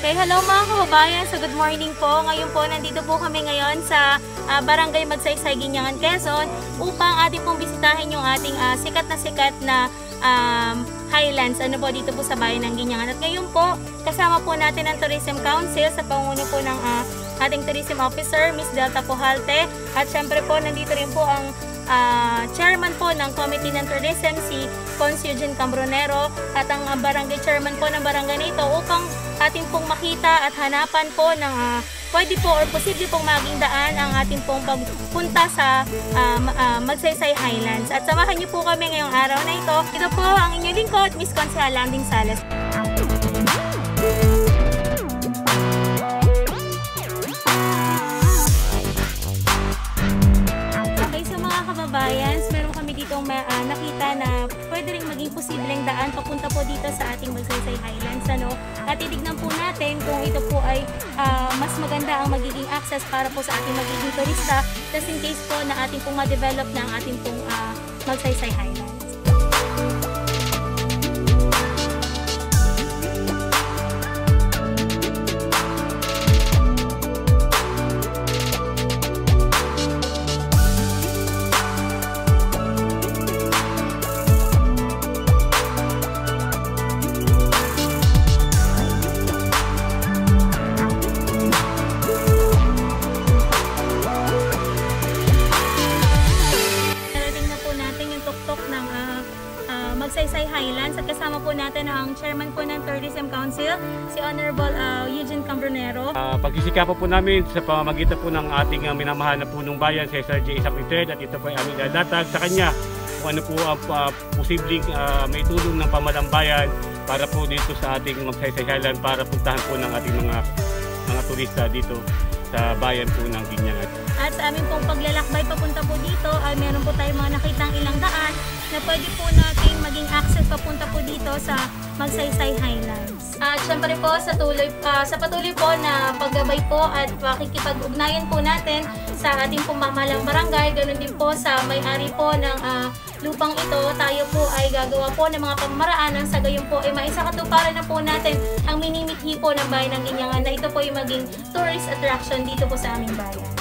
Okay, hello mga kababayan. So good morning po. Ngayon po, nandito po kami ngayon sa Barangay Magsaysay, Guinyangan, Quezon upang ating pong bisitahin yung ating sikat na highlands dito po sa bayan ng Guinyangan. At ngayon po, kasama po natin ang Tourism Council sa panguno po ng ating Tourism Officer, Miss Delta Pujalte. At syempre po, nandito rin po ang chairman po ng Committee ng Tourism, si Cons Eugene Cambronero, at ang barangay chairman po ng barangay na ito upang ating pong makita at hanapan po ng pwede po or posible pong maging daan ang ating pong pagpunta sa Magsaysay Highlands. At samahan niyo po kami ngayong araw na ito. Ito po ang inyong lingkod, Miss Consuela Landing Sales. Kababayans, meron kami dito nakita na pwede rin maging posibleng daan papunta po dito sa ating Magsaysay Highlands. At titignan po natin kung ito po ay mas maganda ang magiging access para po sa ating magiging turista, just in case po na ating pong ma-develop na ang ating pong Magsaysay Highlands. Magsaysay Highlands at kasama po natin ang chairman po ng Tourism Council, si Honorable Eugene Cambronero. Pagsisikapan po namin sa pamamagitan po ng ating minamahal na punong bayan, si Sir J. Isaac III, at ito po ay aming lalatag sa kanya kung ano po ang posibleng may tulong ng pamalambayan para po dito sa ating Magsaysay Highlands para puntahan po ng ating mga turista dito sa bayan po ng Guinyangan. At sa aming pong paglalakbay papunta po dito ay meron po tayong mga nakitang ilang daan na pwede po natin maging access papunta po dito sa Magsaysay Highlands. At syempre po sa patuloy po na paggabay po at pakikipag-ugnayan po natin sa ating pamamahalang barangay, ganoon din po sa may-ari po ng lupang ito, tayo po ay gagawa po ng mga pamamaraan sa gayon po ay maisakatuparan na po natin ang minimithi po ng bayan ng Guinyangan na ito po ay maging tourist attraction dito po sa aming bayan.